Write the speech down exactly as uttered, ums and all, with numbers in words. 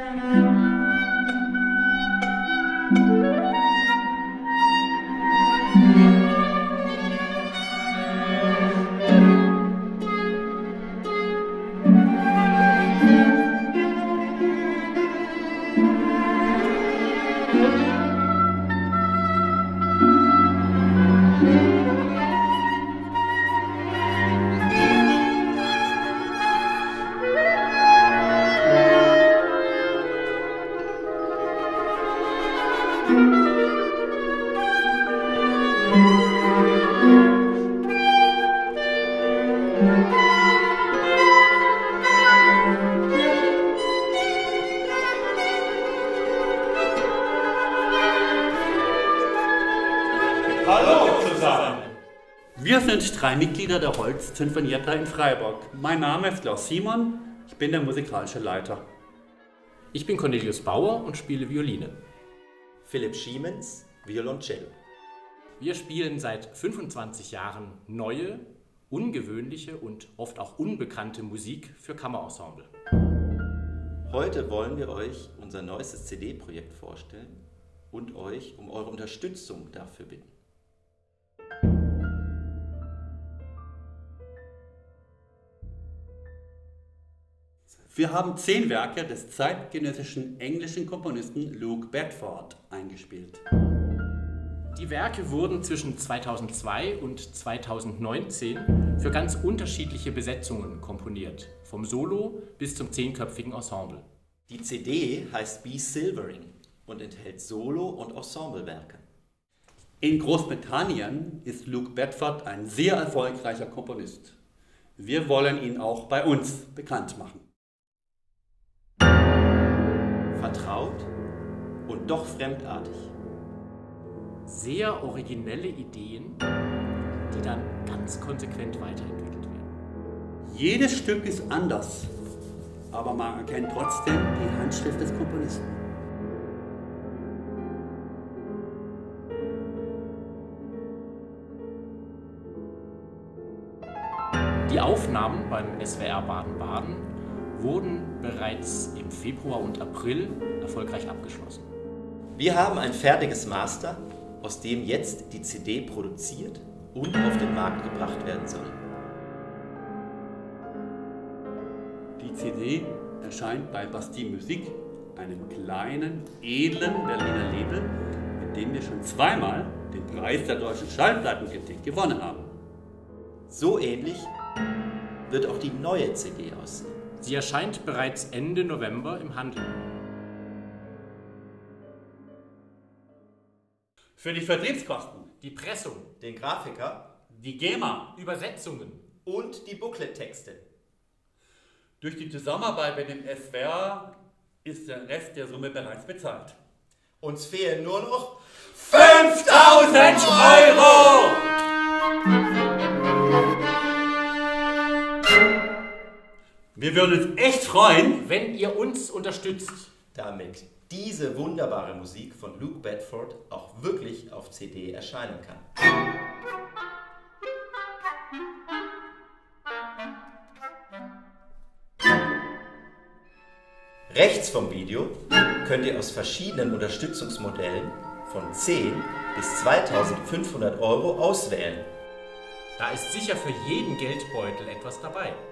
Hallo zusammen! Wir sind drei Mitglieder der Holz-Sinfonietta in Freiburg. Mein Name ist Klaus Simon, ich bin der musikalische Leiter. Ich bin Cornelius Bauer und spiele Violine. Philipp Schiemens, Violoncello. Wir spielen seit fünfundzwanzig Jahren neue, ungewöhnliche und oft auch unbekannte Musik für Kammerensemble. Heute wollen wir euch unser neuestes C D-Projekt vorstellen und euch um eure Unterstützung dafür bitten. Wir haben zehn Werke des zeitgenössischen englischen Komponisten Luke Bedford eingespielt. Die Werke wurden zwischen zweitausendzwei und zweitausendneunzehn für ganz unterschiedliche Besetzungen komponiert, vom Solo bis zum zehnköpfigen Ensemble. Die C D heißt Be Silvering und enthält Solo- und Ensemblewerke. In Großbritannien ist Luke Bedford ein sehr erfolgreicher Komponist. Wir wollen ihn auch bei uns bekannt machen. Vertraut und doch fremdartig. Sehr originelle Ideen, die dann ganz konsequent weiterentwickelt werden. Jedes Stück ist anders, aber man erkennt trotzdem die Handschrift des Komponisten. Die Aufnahmen beim S W R Baden-Baden wurden bereits im Februar und April erfolgreich abgeschlossen. Wir haben ein fertiges Master, aus dem jetzt die C D produziert und auf den Markt gebracht werden soll. Die C D erscheint bei Bastille Musik, einem kleinen, edlen Berliner Label, mit dem wir schon zweimal den Preis der deutschen Schallplattenkritik gewonnen haben. So ähnlich wird auch die neue C D aussehen. Sie erscheint bereits Ende November im Handel. Für die Vertriebskosten, Die Pressung, Den Grafiker die GEMA, Übersetzungen und die Booklet-Texte. durch die Zusammenarbeit mit dem S W R ist der Rest der Summe bereits bezahlt. Uns fehlen nur noch fünftausend Euro! Wir würden uns echt freuen, wenn ihr uns unterstützt. damit diese wunderbare Musik von Luke Bedford auch wirklich auf C D erscheinen kann. Rechts vom Video könnt ihr aus verschiedenen Unterstützungsmodellen von zehn bis zweitausendfünfhundert Euro auswählen. Da ist sicher für jeden Geldbeutel etwas dabei.